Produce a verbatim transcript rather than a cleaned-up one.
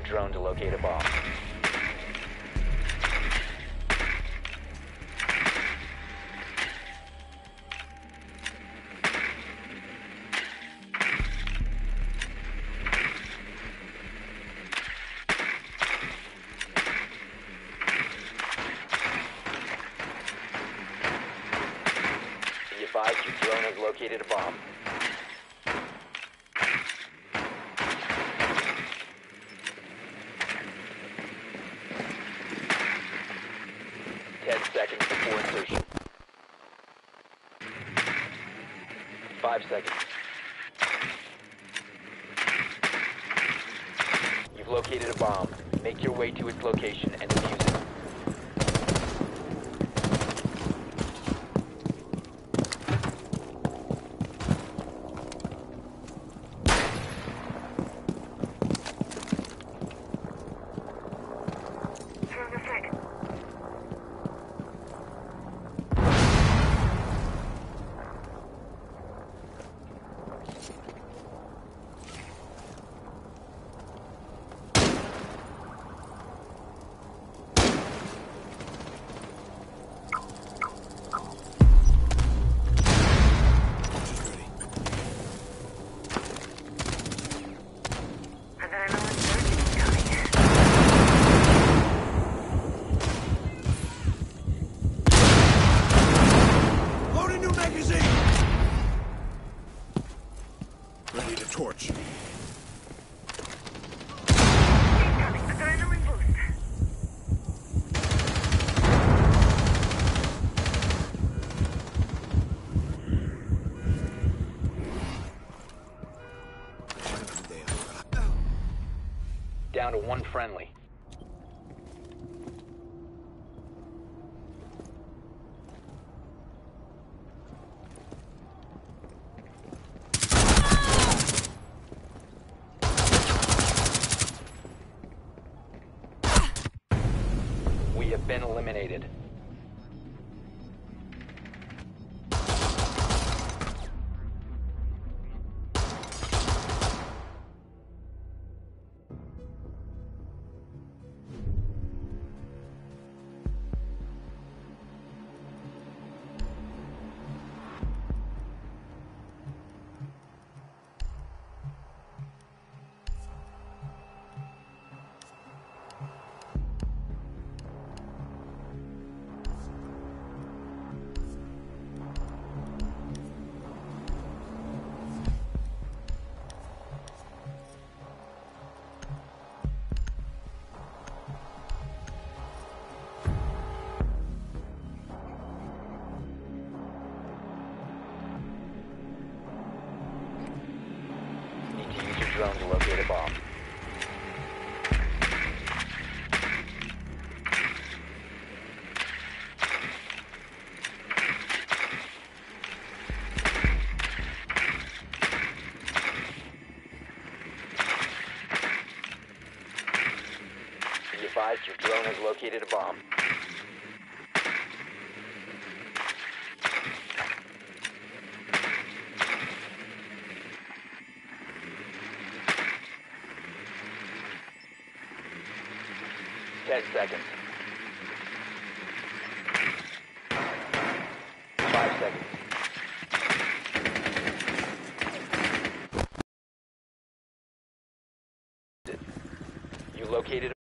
drone to locate a bomb. Be advised your drone has located a bomb. Ten seconds before insertion. Five seconds. You've located a bomb. Make your way to its location and defuse it. Ready to torch. Adrenaline boost. Down to one friendly. We have been eliminated. Drone to locate a bomb. Be advised your drone has located a bomb. Ten seconds. Five seconds. You located